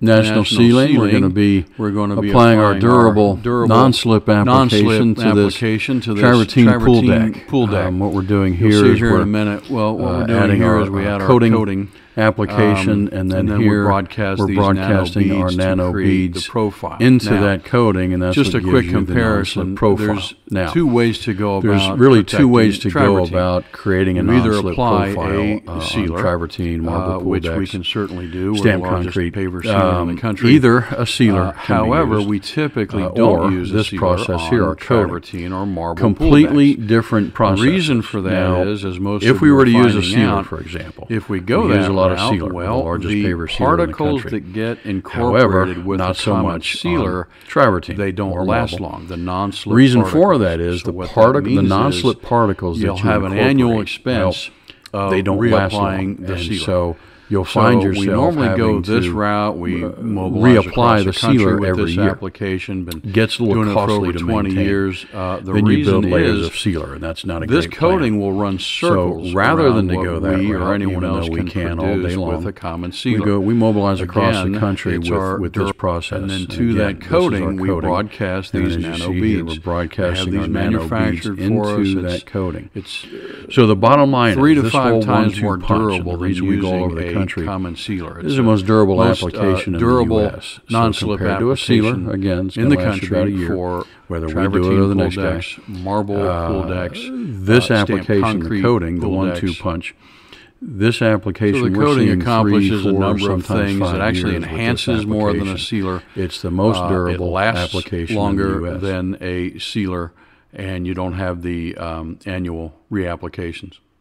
National Sealing. We're going to be applying our durable non-slip application to this Travertine Pool Deck. What we're doing here is we're in a minute. Well, what we're doing here is we add our coating application, and then here we're broadcasting our nano beads into that coating, and that's just what a quick gives you the comparison. profile. There's two ways to go about. There's really two ways to go about creating a either non-slip apply profile a sealer, on Travertine marble pool which decks, we can certainly do. stamped we're the largest concrete. paver sealer in the country. Either a sealer, however, we typically don't use this process here, our Travertine or marble completely pool decks. different process. The reason for that is, as most if of we you were to are use a finding sealer, out, for example, if we go we that use a lot of route, sealer, well, the largest the paver sealer in the particles country. that get incorporated However, with not the so common much sealer, Travertine, they don't last long. The non-slip reason particles. for that is So the non-slip particles that you'll you have an annual expense of they don't last long, reapplying the sealer. So you'll find yourself we normally go having this to route. We mobilize reapply the sealer with every this year. application. Been gets a little doing costly it for to over 20 maintain. years. The then you reason build layers is of sealer, and that's not a this great coating plan. will run circles. So rather than to around go what that we route, or anyone even else though we can all produce day long, with a common sealer, we mobilize across the country it's with this process. And then to again, that coating, we broadcast these and nano beads. beads. We're broadcasting our these nano beads manufactured for into us. that coating. It's so the bottom line 3 is to this 5 whole times 1-2 more punch, and durable the than reason we go all over using the a country. common sealer. This is the most durable most, application in durable the U.S. non-slip compared to a sealer, again, it's in the gonna last you about a country year, for whether we Travertine do it or the pool next guy. decks, marble pool decks, This stamped application, the concrete coating, the pool 1-2 decks. punch. This application, So the we're coating seeing accomplishes 3, 4, a number of sometimes things. 5 It actually years with this enhances more than a application. sealer. It's the most durable it lasts application longer in the US. than a sealer, and you don't have the annual reapplications.